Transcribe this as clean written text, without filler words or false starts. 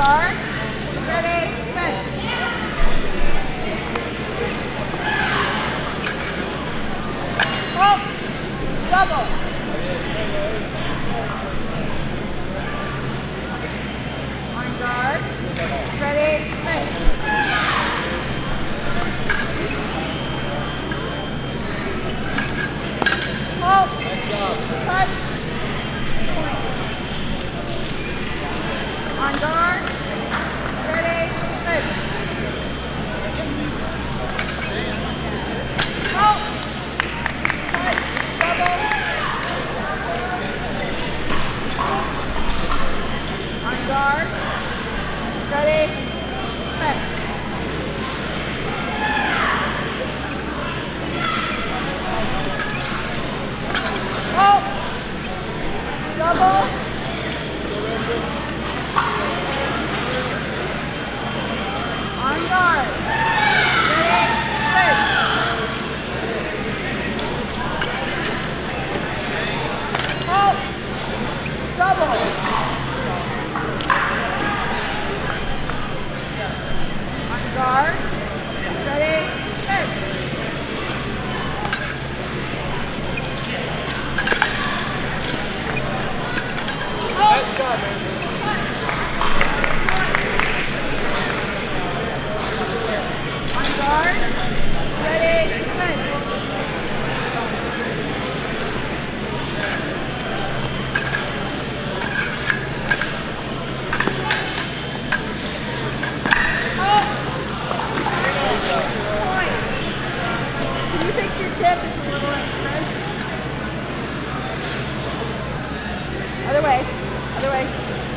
guard. Ready, finish. Oh, double. On guard. Ready, finish. Oh, touch. Point. On guard. Ready, finish. Oh, touch, double. On guard. Ready, finish. Oh, double. On guard. Ready, finish. Oh, double. On guard. Ready, finish. Nice job, man. On guard. Ready, finish. Oh! Points. Can you fix your tip? It's a little extra. Other way. Other way.